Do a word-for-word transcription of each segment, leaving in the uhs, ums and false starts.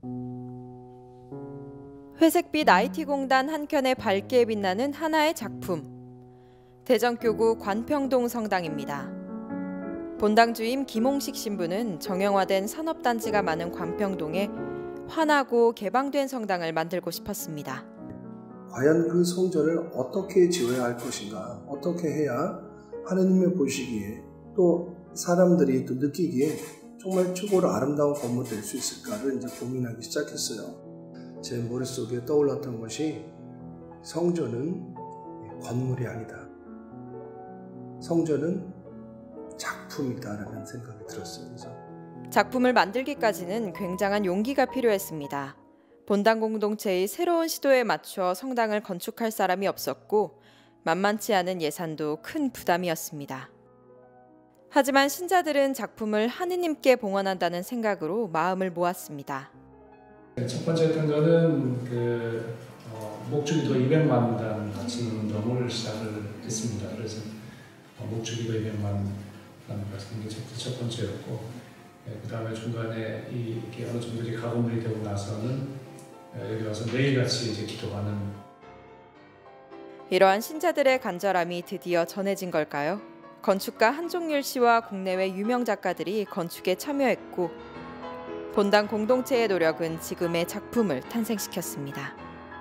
회색빛 아이티공단 한켠에 밝게 빛나는 하나의 작품. 대전교구 관평동 성당입니다. 본당 주임 김홍식 신부는 정형화된 산업단지가 많은 관평동에 환하고 개방된 성당을 만들고 싶었습니다. 과연 그 성전을 어떻게 지어야 할 것인가, 어떻게 해야 하느님의 보시기에 또 사람들이 또 느끼기에 정말 최고로 아름다운 건물이 될 수 있을까를 이제 고민하기 시작했어요. 제 머릿속에 떠올랐던 것이 성전은 건물이 아니다. 성전은 작품이다라는 생각이 들었어요. 그래서 작품을 만들기까지는 굉장한 용기가 필요했습니다. 본당 공동체의 새로운 시도에 맞춰 성당을 건축할 사람이 없었고 만만치 않은 예산도 큰 부담이었습니다. 하지만 신자들은 작품을 하느님께 봉헌한다는 생각으로 마음을 모았습니다. 첫 번째 근거는 그 어, 목주기도 이백만 단 바치는 운동을 시작을 했습니다. 그래서 어, 목주기도 이백만 단 바치는 게 첫 번째였고, 예, 그 다음에 중간에 이, 이게 어느 정도 이제 가공이 되고 나서는 예, 여기 와서 매일같이 이제 기도하는. 이러한 신자들의 간절함이 드디어 전해진 걸까요? 건축가 한종률 씨와 국내외 유명 작가들이 건축에 참여했고 본당 공동체의 노력은 지금의 작품을 탄생시켰습니다.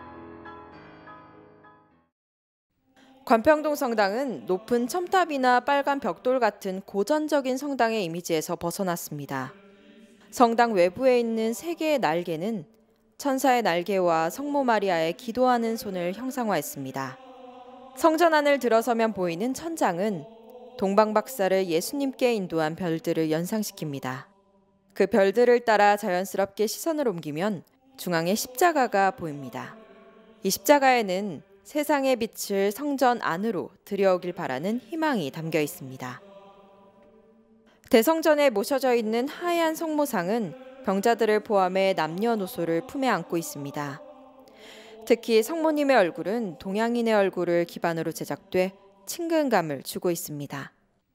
관평동 성당은 높은 첨탑이나 빨간 벽돌 같은 고전적인 성당의 이미지에서 벗어났습니다. 성당 외부에 있는 세 개의 날개는 천사의 날개와 성모 마리아의 기도하는 손을 형상화했습니다. 성전 안을 들어서면 보이는 천장은 동방박사를 예수님께 인도한 별들을 연상시킵니다. 그 별들을 따라 자연스럽게 시선을 옮기면 중앙에 십자가가 보입니다. 이 십자가에는 세상의 빛을 성전 안으로 들여오길 바라는 희망이 담겨 있습니다. 대성전에 모셔져 있는 하얀 성모상은 병자들을 포함해 남녀노소를 품에 안고 있습니다. 특히 성모님의 얼굴은 동양인의 얼굴을 기반으로 제작돼 친근감을 주고 있습니다.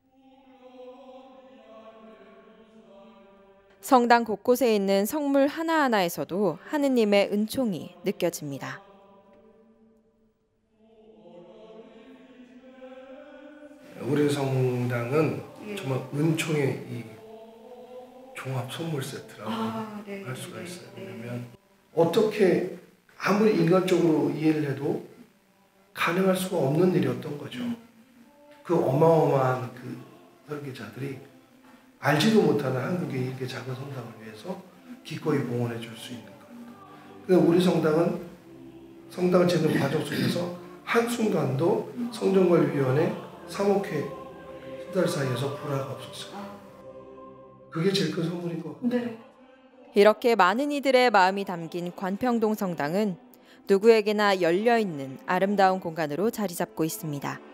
성당 곳곳에 있는 성물 하나하나에서도 하느님의 은총이 느껴집니다. 우리 성당은 정말 은총의 이 종합 선물 세트라고 아, 네, 할 수가 있어요. 네. 왜냐하면 어떻게 아무리 인간적으로 이해를 해도 가능할 수가 없는 일이었던 거죠. 그 어마어마한 그 설계자들이 알지도 못하는 한국의 이렇게 작은 성당을 위해서 기꺼이 봉헌해 줄 수 있는 겁니다. 우리 성당은 성당을 짓는 과정 속에서 한순간도 성전관리위원회 사목회 수달 사이에서 불화가 없었어요. 그게 제일 큰 선물인 것 같아요. 네. 이렇게 많은 이들의 마음이 담긴 관평동 성당은 누구에게나 열려있는 아름다운 공간으로 자리 잡고 있습니다.